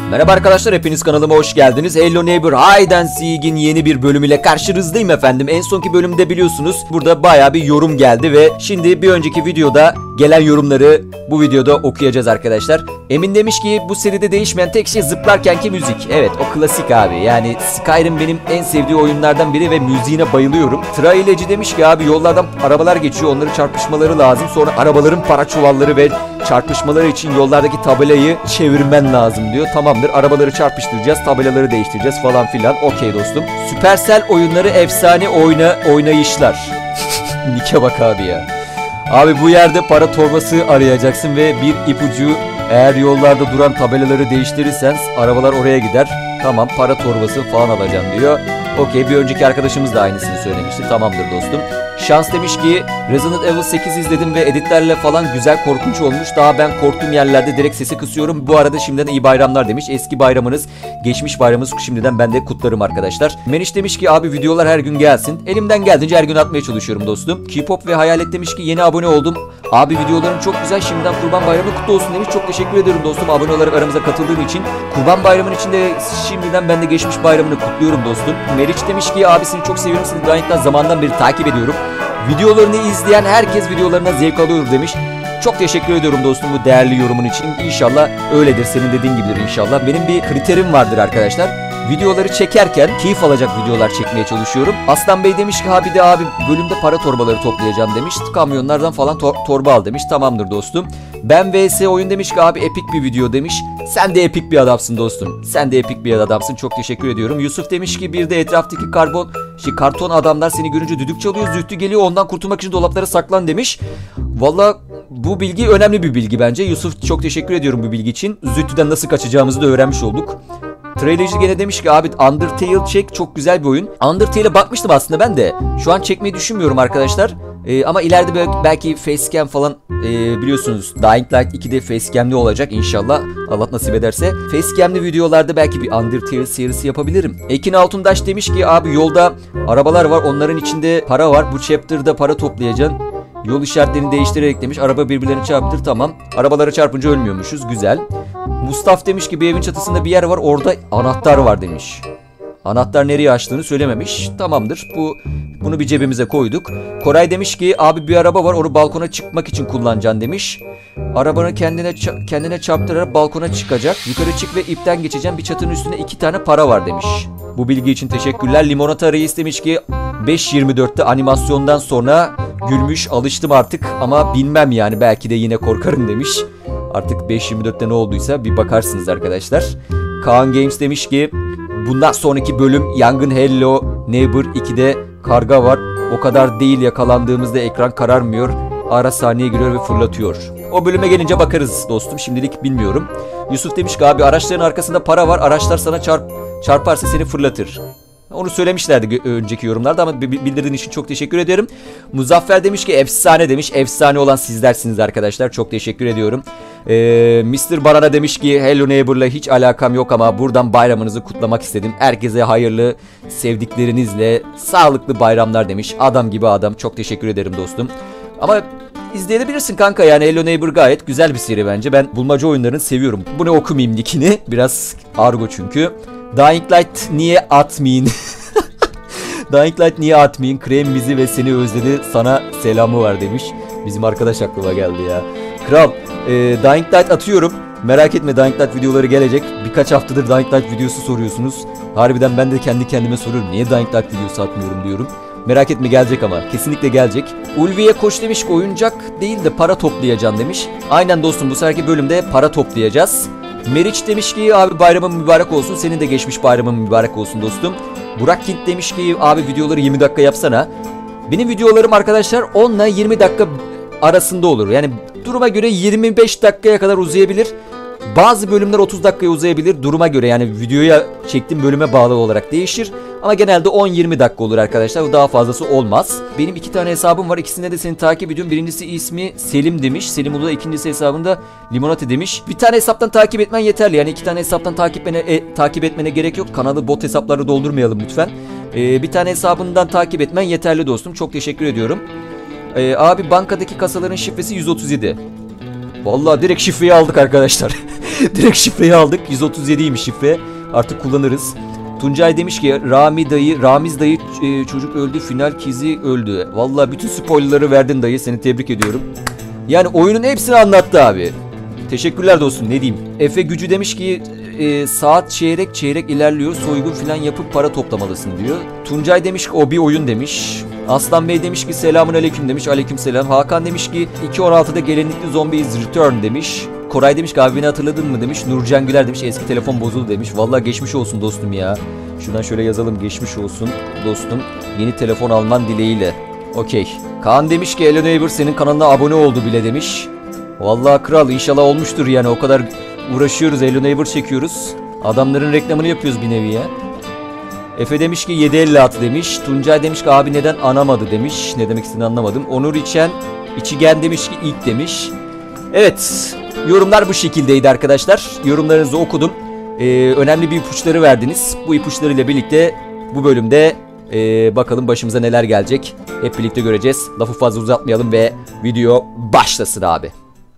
Merhaba arkadaşlar, hepiniz kanalıma hoş geldiniz. Hello Neighbor Hide and Seek'in yeni bir bölümüyle karşınızdayım efendim. En sonki bölümde biliyorsunuz burada baya bir yorum geldi ve şimdi bir önceki videoda gelen yorumları bu videoda okuyacağız arkadaşlar. Emin demiş ki bu seride değişmeyen tek şey zıplarkenki müzik. Evet, o klasik abi. Yani Skyrim benim en sevdiği oyunlardan biri ve müziğine bayılıyorum. Traileci demiş ki abi yollardan arabalar geçiyor, onları çarpışmaları lazım. Sonra arabaların para çuvalları ve çarpışmaları için yollardaki tabelayı çevirmen lazım diyor. Tamamdır, arabaları çarpıştıracağız, tabelaları değiştireceğiz falan filan. Okey dostum. Supercell oyunları efsane oynayışlar. Nike bak abi ya. Abi bu yerde para torbası arayacaksın ve bir ipucu, eğer yollarda duran tabelaları değiştirirsen arabalar oraya gider. Tamam, para torbası falan alacağım diyor. Okey, bir önceki arkadaşımız da aynısını söylemişti. Tamamdır dostum. Şans demiş ki Resident Evil 8 izledim ve editlerle falan güzel, korkunç olmuş. Daha ben korktuğum yerlerde direkt sesi kısıyorum. Bu arada şimdiden iyi bayramlar demiş. Eski bayramınız, geçmiş bayramınız şimdiden ben de kutlarım arkadaşlar. Meniş demiş ki abi videolar her gün gelsin. Elimden geldiğince her gün atmaya çalışıyorum dostum. K-pop ve Hayalet demiş ki yeni abone oldum. Abi videoların çok güzel, şimdiden Kurban Bayramı kutlu olsun demiş. Çok teşekkür ederim dostum abone olarak aramıza katıldığın için. Kurban Bayramı'nın içinde şimdiden ben de geçmiş bayramını kutluyorum dostum. Meriç demiş ki abisini çok seviyorum, seni gayet zamandan beri takip ediyorum. Videolarını izleyen herkes videolarına zevk alıyor demiş. Çok teşekkür ediyorum dostum bu değerli yorumun için. İnşallah öyledir, senin dediğin gibidir inşallah. Benim bir kriterim vardır arkadaşlar. Videoları çekerken keyif alacak videolar çekmeye çalışıyorum. Aslan Bey demiş ki abi bölümde para torbaları toplayacağım demiş. Kamyonlardan falan torba al demiş. Tamamdır dostum. Ben vs oyun demiş ki abi epik bir video demiş. Sen de epik bir adamsın dostum. Sen de epik bir adamsın. Çok teşekkür ediyorum. Yusuf demiş ki bir de etraftaki karton adamlar seni görünce düdük çalıyor. Zühtü geliyor, ondan kurtulmak için dolaplara saklan demiş. Valla bu bilgi önemli bir bilgi bence. Yusuf çok teşekkür ediyorum bu bilgi için. Zühtü'den nasıl kaçacağımızı da öğrenmiş olduk. Trailerci gene demiş ki abi Undertale çek, çok güzel bir oyun. Undertale'e bakmıştım aslında ben de. Şu an çekmeyi düşünmüyorum arkadaşlar. Ama ileride belki facecam falan biliyorsunuz Dying Light 2'de facecam'li olacak inşallah. Allah nasip ederse. Facecam'li videolarda belki bir Undertale serisi yapabilirim. Ekin Altundaş demiş ki abi yolda arabalar var, onların içinde para var. Bu chapter'da para toplayacaksın. Yol işaretlerini değiştirerek demiş. Araba birbirlerini çarptır, tamam. Arabalara çarpınca ölmüyormuşuz, güzel. Mustafa demiş ki bir evin çatısında bir yer var, orada anahtar var demiş. Anahtar nereye açtığını söylememiş. Tamamdır, bunu bir cebimize koyduk. Koray demiş ki abi bir araba var, onu balkona çıkmak için kullanacaksın demiş. Arabanı kendine çarptırarak balkona çıkacak. Yukarı çık ve ipten geçeceğim, bir çatının üstünde 2 tane para var demiş. Bu bilgi için teşekkürler. Limonata Reis demiş ki 5.24'te animasyondan sonra gülmüş, alıştım artık ama bilmem yani, belki de yine korkarım demiş. Artık 5.24'te ne olduysa bir bakarsınız arkadaşlar. Kaan Games demiş ki bundan sonraki bölüm yangın Hello Neighbor 2'de karga var. O kadar değil, yakalandığımızda ekran kararmıyor. Ara sahneye giriyor ve fırlatıyor. O bölüme gelince bakarız dostum, şimdilik bilmiyorum. Yusuf demiş ki abi araçların arkasında para var. Araçlar sana çarparsa seni fırlatır. Onu söylemişlerdi önceki yorumlarda ama bildirdiğin için çok teşekkür ederim. Muzaffer demiş ki efsane demiş. Efsane olan sizlersiniz arkadaşlar. Çok teşekkür ediyorum. Mr. Banana demiş ki Hello Neighbor'la hiç alakam yok ama buradan bayramınızı kutlamak istedim. Herkese hayırlı, sevdiklerinizle sağlıklı bayramlar demiş. Adam gibi adam. Çok teşekkür ederim dostum. Ama izleyebilirsin kanka, yani Hello Neighbor gayet güzel bir seri bence. Ben bulmaca oyunlarını seviyorum. Bu ne, okumayayım nickini. Biraz argo çünkü. Dying Light niye atmayın? Dying Light niye atmayın? Krem bizi ve seni özledi. Sana selamı var demiş. Bizim arkadaş aklıma geldi ya. Kral, Dying Light atıyorum. Merak etme, Dying Light videoları gelecek. Birkaç haftadır Dying Light videosu soruyorsunuz. Harbiden ben de kendi kendime soruyorum. Niye Dying Light videosu atmıyorum diyorum. Merak etme, gelecek ama. Kesinlikle gelecek. Ulviye Koç demiş ki oyuncak değil de para toplayacaksın demiş. Aynen dostum, bu seferki bölümde para toplayacağız. Meriç demiş ki abi bayramın mübarek olsun. Senin de geçmiş bayramın mübarek olsun dostum. Burak Kint demiş ki abi videoları 20 dakika yapsana. Benim videolarım arkadaşlar 10 ile 20 dakika arasında olur. Yani duruma göre 25 dakikaya kadar uzayabilir. Bazı bölümler 30 dakikaya uzayabilir duruma göre, yani videoya çektiğim bölüme bağlı olarak değişir. Ama genelde 10-20 dakika olur arkadaşlar, daha fazlası olmaz. Benim 2 tane hesabım var, ikisinde de seni takip ediyorum. Birincisi ismi Selim demiş, Selim Ulu, ikincisi hesabında Limonata demiş. Bir tane hesaptan takip etmen yeterli, yani 2 tane hesaptan takip etmene gerek yok. Kanalı bot hesapları doldurmayalım lütfen. Bir tane hesabından takip etmen yeterli dostum, çok teşekkür ediyorum. Abi bankadaki kasaların şifresi 137. Vallahi direkt şifreyi aldık arkadaşlar. Direkt şifreyi aldık. 137'ymiş şifre. Artık kullanırız. Tuncay demiş ki Ramiz dayı çocuk öldü, final kizi öldü. Vallahi bütün spoilerları verdin dayı, seni tebrik ediyorum. Yani oyunun hepsini anlattı abi. Teşekkürler dostum, ne diyeyim. Efe Gücü demiş ki saat çeyrek ilerliyor, soygun falan yapıp para toplamalısın diyor. Tuncay demiş ki o bir oyun demiş. Aslan Bey demiş ki selamun aleyküm demiş. Aleyküm selam. Hakan demiş ki 2.16'da gelenlikli Zombies Return demiş. Koray demiş ki abi beni hatırladın mı demiş. Nurcan Güler demiş eski telefon bozuldu demiş. Vallahi geçmiş olsun dostum ya. Şuradan şöyle yazalım, geçmiş olsun dostum. Yeni telefon alman dileğiyle. Okey. Kaan demiş ki Hello Neighbor senin kanalına abone oldu bile demiş. Vallahi kral, inşallah olmuştur yani, o kadar uğraşıyoruz, Hello Neighbor çekiyoruz. Adamların reklamını yapıyoruz bir nevi ya. Efe demiş ki 7.56 demiş. Tuncay demiş ki abi neden anamadı demiş. Ne demek istediğini anlamadım. Onur İçigen demiş ki ilk demiş. Evet, yorumlar bu şekildeydi arkadaşlar. Yorumlarınızı okudum. Önemli bir ipuçları verdiniz. Bu ipuçlarıyla birlikte bu bölümde bakalım başımıza neler gelecek. Hep birlikte göreceğiz. Lafı fazla uzatmayalım ve video başlasın abi.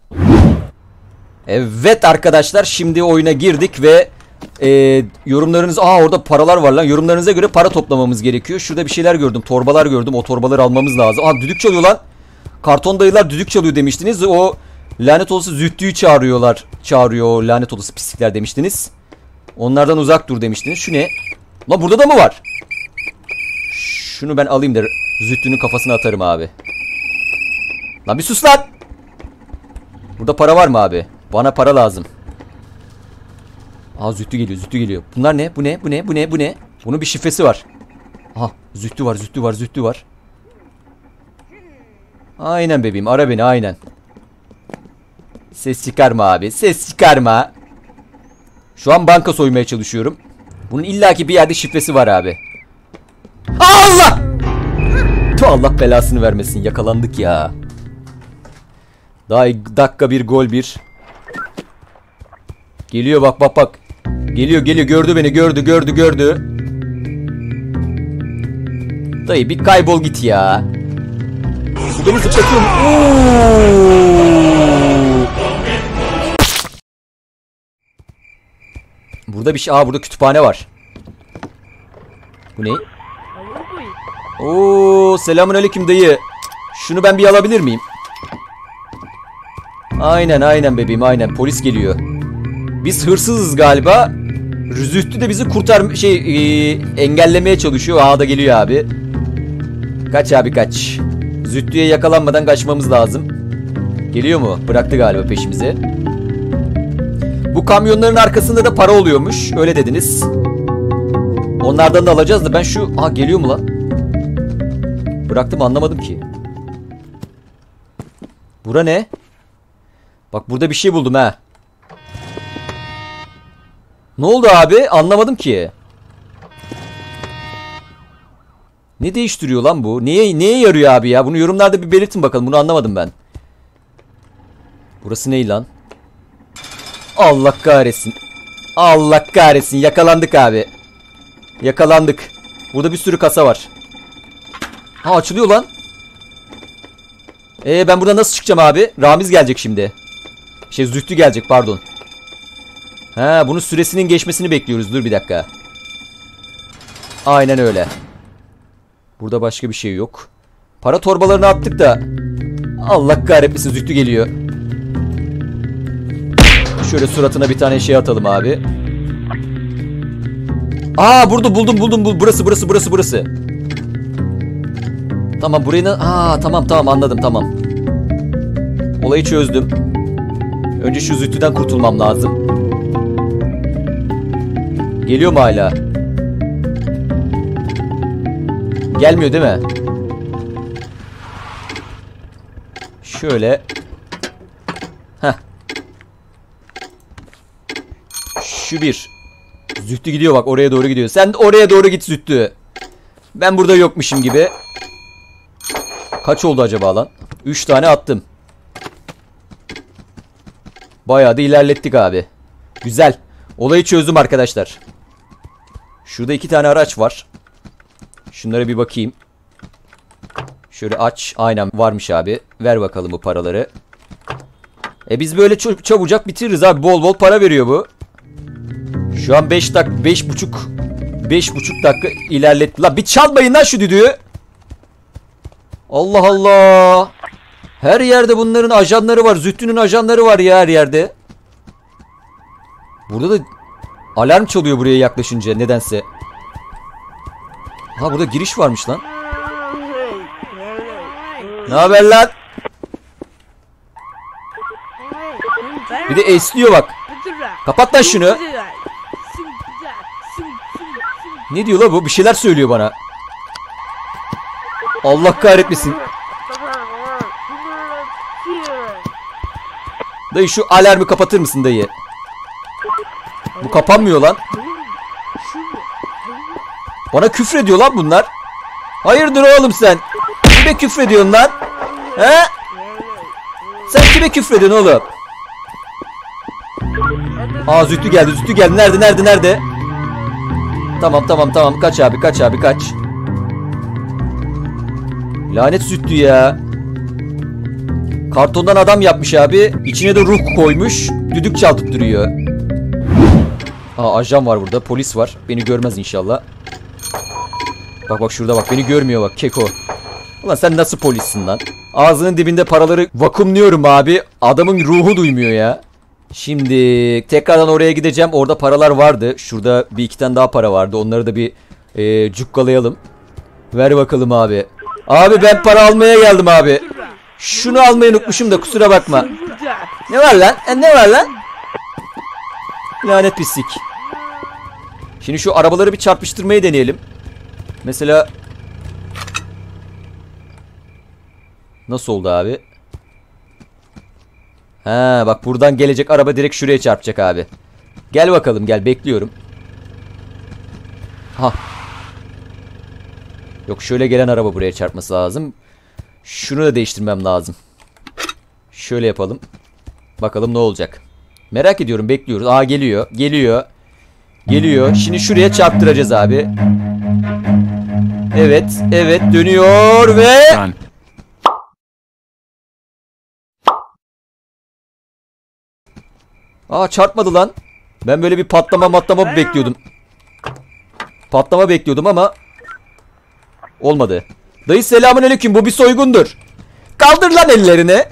Evet arkadaşlar, şimdi oyuna girdik ve yorumlarınız... orada paralar var lan. Yorumlarınıza göre para toplamamız gerekiyor. Şurada bir şeyler gördüm. Torbalar gördüm. O torbaları almamız lazım. Düdük çalıyor lan. Karton dayılar düdük çalıyor demiştiniz. O lanet olası Zühtü'yü çağırıyor. Lanet olası pislikler demiştiniz. Onlardan uzak dur demiştiniz. Şu ne? Lan burada da mı var? Şunu ben alayım da Zühtü'nün kafasına atarım abi. Lan bir sus lan. Burada para var mı abi? Bana para lazım. Zühtü geliyor. Bunlar ne? Bu ne? Bunun bir şifresi var. Zühtü var. Aynen bebeğim, ara beni aynen. Ses çıkarma abi, ses çıkarma. Şu an banka soymaya çalışıyorum. Bunun illaki bir yerde şifresi var abi. Allah! Allah belasını vermesin, yakalandık ya. Daha dakika bir gol bir. Geliyor bak. Geliyor gördü beni, gördü. Dayı bir kaybol git ya. Bu beni zıplatıyor mu? Burada bir şey. Burada kütüphane var. Bu ne? Selamünaleyküm dayı. Şunu ben bir alabilir miyim? Aynen bebeğim, aynen. Polis geliyor. Biz hırsızız galiba. Zühtü de bizi engellemeye çalışıyor. Da geliyor abi. Kaç abi kaç. Zühtü'ye yakalanmadan kaçmamız lazım. Geliyor mu? Bıraktı galiba peşimize. Bu kamyonların arkasında da para oluyormuş. Öyle dediniz. Onlardan da alacağız da ben şu... geliyor mu lan? Bıraktım, anlamadım ki. Bura ne? Bak burada bir şey buldum ha. Ne oldu abi? Anlamadım ki. Ne değiştiriyor lan bu? Neye yarıyor abi ya? Bunu yorumlarda bir belirtin bakalım. Bunu anlamadım ben. Burası ne lan? Allah kahretsin. Allah kahretsin. Yakalandık abi. Yakalandık. Burada bir sürü kasa var. Açılıyor lan. Ben buradan nasıl çıkacağım abi? Ramiz gelecek şimdi. Zühtü gelecek, pardon. Bunun süresinin geçmesini bekliyoruz. Dur bir dakika. Aynen öyle. Burada başka bir şey yok. Para torbalarını attık da. Allah kahretmesin, Zühtü geliyor. Şöyle suratına bir tane şey atalım abi. Buldum. Burası. Tamam, burayı tamam anladım, tamam. Olayı çözdüm. Önce şu Zühtü'den kurtulmam lazım. Geliyor mu hala? Gelmiyor değil mi? Şöyle. Şu bir. Zühtü gidiyor bak, oraya doğru gidiyor. Sen oraya doğru git Zühtü. Ben burada yokmuşum gibi. Kaç oldu acaba lan? 3 tane attım. Bayağı da ilerlettik abi. Güzel. Olayı çözdüm arkadaşlar. Şurada 2 tane araç var. Şunlara bir bakayım. Şöyle aç. Aynen varmış abi. Ver bakalım bu paraları. Biz böyle çabucak bitiririz abi. Bol bol para veriyor bu. Şu an 5,5 dakika ilerletti. La bir çalmayın lan şu düdüğü. Allah Allah. Her yerde bunların ajanları var. Zühtü'nün ajanları var ya her yerde. Burada da alarm çalıyor buraya yaklaşınca nedense. Ha burada giriş varmış lan. Ne haber lan? Bir de esniyor bak. Kapat lan şunu. Ne diyor la bu? Bir şeyler söylüyor bana. Allah kahretmesin. Dayı şu alarmı kapatır mısın dayı? Bu kapanmıyor lan. Bana küfrediyor lan bunlar. Hayırdır oğlum sen? Kime küfrediyorsun lan? He? Sen kime küfrediyorsun oğlum? Aa Zühtü geldi. Zühtü geldi. Nerede? Tamam. Kaç abi kaç. Lanet Zühtü ya. Kartondan adam yapmış abi. İçine de ruh koymuş. Düdük çaltıp duruyor. Aa ajan var burada. Polis var. Beni görmez inşallah. Bak şurada bak. Beni görmüyor bak. Keko. Ulan sen nasıl polissin lan? Ağzının dibinde paraları vakumluyorum abi. Adamın ruhu duymuyor ya. Şimdi tekrardan oraya gideceğim. Orada paralar vardı. Şurada bir iki tane daha para vardı. Onları da bir cukkalayalım. Ver bakalım abi. Abi ben para almaya geldim abi. Şunu almayı unutmuşum da kusura bakma. Ne var lan? Ne var lan? Lanet pislik. Şimdi şu arabaları bir çarpıştırmayı deneyelim. Mesela nasıl oldu abi? Ha bak buradan gelecek araba direkt şuraya çarpacak abi. Gel bakalım gel bekliyorum. Ha. Yok şöyle gelen araba buraya çarpması lazım. Şunu da değiştirmem lazım. Şöyle yapalım. Bakalım ne olacak. Merak ediyorum bekliyoruz. Aa geliyor. Şimdi şuraya çarptıracağız abi. Evet dönüyor ve aa çarpmadı lan. Ben böyle bir patlama bekliyordum. Patlama bekliyordum ama olmadı. Dayı selamünaleyküm, bu bir soygundur. Kaldır lan ellerini.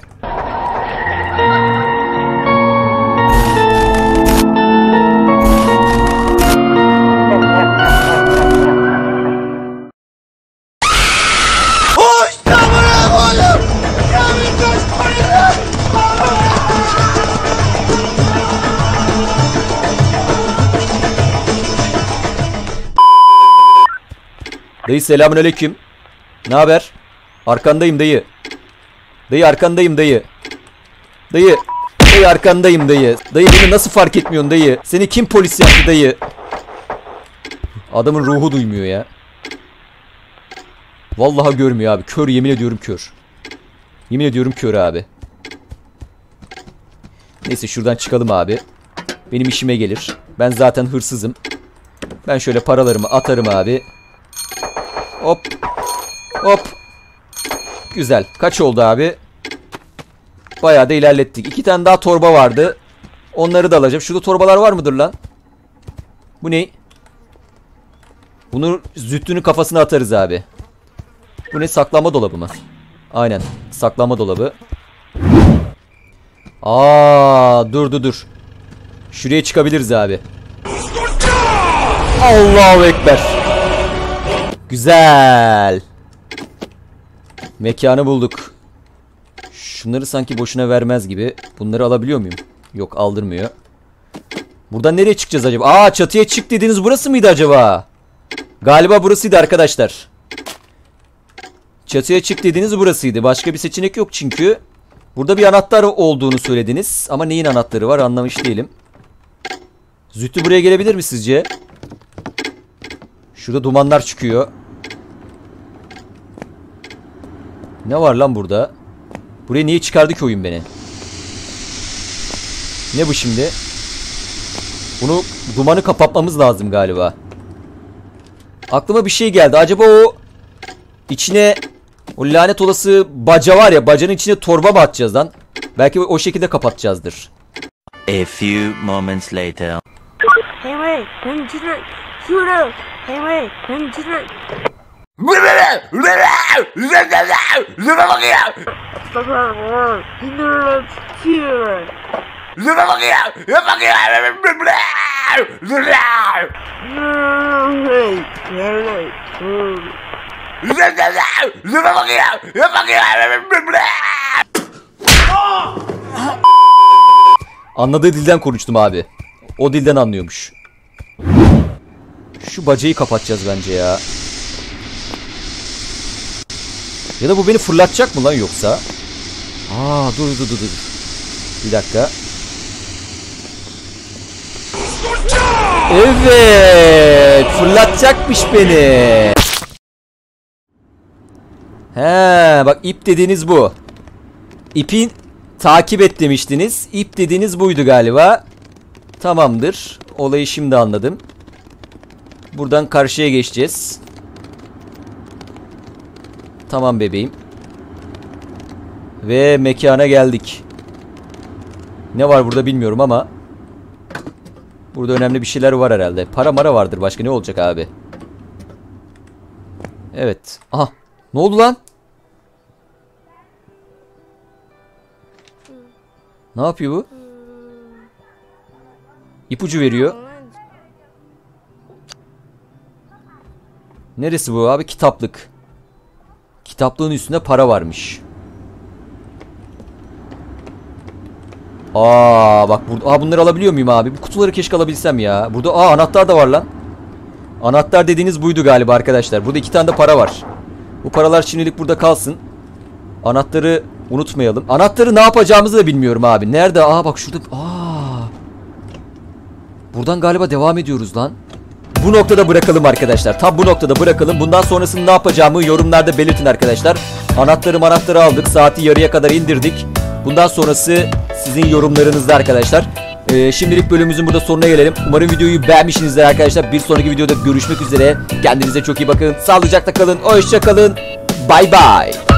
Dayı selamünaleyküm. Ne haber? Arkandayım dayı. Dayı arkandayım dayı. Dayı arkandayım dayı. Dayı beni nasıl fark etmiyorsun dayı? Seni kim polis yaptı dayı? Adamın ruhu duymuyor ya. Vallahi görmüyor abi. Kör, yemin ediyorum kör. Yemin ediyorum kör abi. Neyse şuradan çıkalım abi. Benim işime gelir. Ben zaten hırsızım. Ben şöyle paralarımı atarım abi. Hop. Güzel. Kaç oldu abi? Bayağı da ilerlettik. 2 tane daha torba vardı. Onları da alacağım. Şurada torbalar var mıdır lan? Bu ne? Bunu Zühtü'nün kafasına atarız abi. Bu ne? Saklama dolabı mı? Aynen. Saklama dolabı. Dur. Şuraya çıkabiliriz abi. Allahu Ekber. Güzel. Mekanı bulduk. Şunları sanki boşuna vermez gibi. Bunları alabiliyor muyum? Yok, aldırmıyor. Buradan nereye çıkacağız acaba? Çatıya çık dediğiniz burası mıydı acaba? Galiba burasıydı arkadaşlar. Çatıya çık dediğiniz burasıydı. Başka bir seçenek yok çünkü. Burada bir anahtar olduğunu söylediniz. Ama neyin anahtarı var anlamış değilim. Zühtü buraya gelebilir mi sizce? Şurada dumanlar çıkıyor. Ne var lan burada? Buraya niye çıkardı ki oyun beni? Ne bu şimdi? Bunu, dumanı kapatmamız lazım galiba. Aklıma bir şey geldi. Acaba o içine, o lanet olası baca var ya, bacanın içine torba mı atacağız lan? Belki o şekilde kapatacağızdır. A few moments later. Hey wait, şurada. Hey wait, Anladığı dilden konuştum abi. O dilden anlıyormuş. Şu bacayı kapatacağız bence ya. Ya da bu beni fırlatacak mı lan yoksa? Aa dur. Bir dakika. Evet, fırlatacakmış beni. He, bak ip dediğiniz bu. İpin takip et demiştiniz. İp dediğiniz buydu galiba. Tamamdır. Olayı şimdi anladım. Buradan karşıya geçeceğiz. Tamam bebeğim. Ve mekana geldik. Ne var burada bilmiyorum ama burada önemli bir şeyler var herhalde. Para mara vardır. Başka ne olacak abi? Evet. Aha. Ne oldu lan? Ne yapıyor bu? İpucu veriyor. Neresi bu abi? Kitaplık. Kitaplığın üstünde para varmış. Bak burada. Bunları alabiliyor muyum abi? Bu kutuları keşke alabilsem ya. Burada anahtar da var lan. Anahtar dediğiniz buydu galiba arkadaşlar. Burada 2 tane de para var. Bu paralar şimdilik burada kalsın. Anahtarı unutmayalım. Anahtarı ne yapacağımızı da bilmiyorum abi. Nerede? Bak şurada. Buradan galiba devam ediyoruz lan. Bu noktada bırakalım arkadaşlar. Tam bu noktada bırakalım. Bundan sonrasını ne yapacağımı yorumlarda belirtin arkadaşlar. Anahtarı aldık. Saati yarıya kadar indirdik. Bundan sonrası sizin yorumlarınızda arkadaşlar. Şimdilik bölümümüzün burada sonuna gelelim. Umarım videoyu beğenmişsinizdir arkadaşlar. Bir sonraki videoda görüşmek üzere. Kendinize çok iyi bakın. Sağlıcakla kalın. Hoşça kalın. Bay bay.